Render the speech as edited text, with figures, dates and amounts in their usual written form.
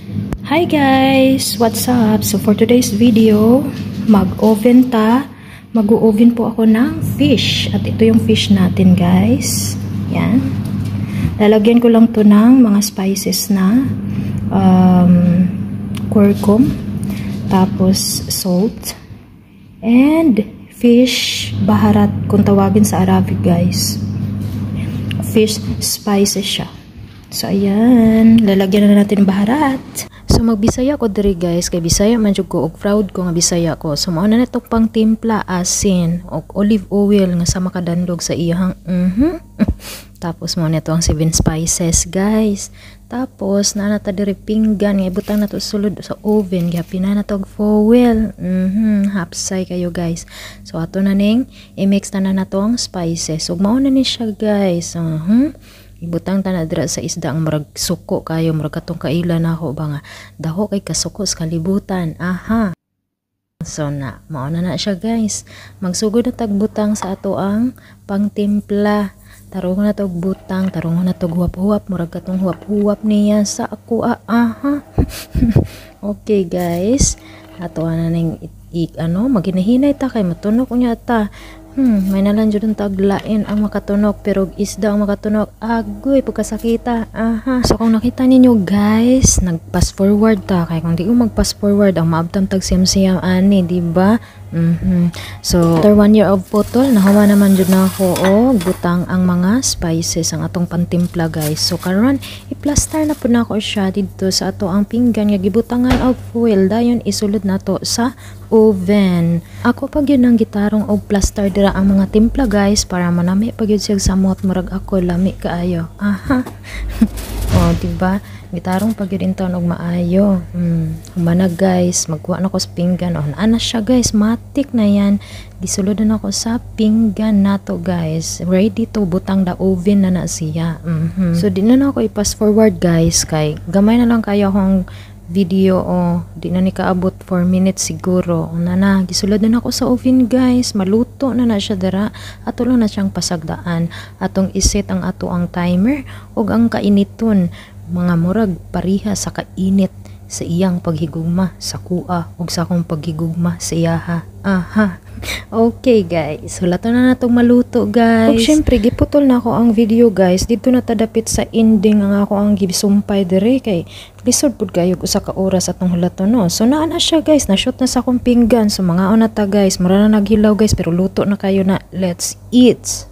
Hi guys! What's up? So for today's video, mag-oven po ako ng fish. At ito yung fish natin guys. Yan. Lalagyan ko lang to ng mga spices na curcum, tapos salt, and fish baharat kung tawagin sa Arabic guys. Fish spices siya. So ayan, lalagyan na natin baharat. So magbisaya ko diri guys, kay bisaya man jud ko og proud ko nga bisaya ko. So mao na nato pang timpla asin og olive oil nga sa makadandog sa iyang Tapos mo nito ang 7 spices guys. Tapos na nata diri pinggan nga ibutang nato sulod sa oven, gyapin na nato og foil. Hapsay kayo guys. So ato na ning i-mix na nato ang spices. Ug mao na ni siya guys. Ibutang ta na dira sa isda ang murag suko kayo, murag katong kailan ako ba nga daho kay kasuko sa kalibutan. So mao na siya guys. Magsugod na tagbutang sa ato ang pangtimpla. Tarong na tog butang, tarong na tog huwap-huwap, murag katong huwap-huwap niya sa ako. Okay guys. Ato na ning maginahinay ta kay matunog unya ta. May nalang jud taglain ang makatunog pero isda ang makatunog. Agoy pagkasakita. So kung nakita ninyo guys, nag-pass forward ta kay kung di ko mag-pass forward ang maabtam tag siyam-siyam ani, di ba? So after 1 year of putol, nahawa naman jud na ako butang ang mga spices ang atong pantimpla guys. So karon i-plaster na pud nako siya didto sa ato ang pinggan nga gibutangan og foil dayon isulod nato sa oven. Ako pag yun ang gitarong og plaster dira ang mga timpla guys para manami pag yun siya samot murag ako lami kaayo. Diba? Gitarong pag yun taon og maayo. Humanag guys, magkuha na ko sa pinggan. Ana siya guys, matik na yan. Gisulod na ako sa pinggan nato guys. Ready to butang da oven na siya. So di na ako i-pass forward guys kay gamay na lang kayo akong video di na ni kaabot 4 minutes siguro. Gisulod na ako sa oven guys. Maluto na siya dira. Ato lang na siyang pasagdaan. Atong iset ang ato ang timer ug ang kainiton mga murag pariha sa kainit sa iyang paghigugma sa kuha ug sa akong paghigugma sa iyaha. Okay guys, hulaton na natong maluto guys. Ug syempre giputol na ako ang video guys. Dito na tadapit sa ending ang ako ang gisumpay dire kay lisod pud kayo usa ka oras atong hulaton no. So naa na siya guys, na shoot na sa akong pinggan. So mga ta guys, mura na naghilaw guys pero luto na kayo na. Let's eat.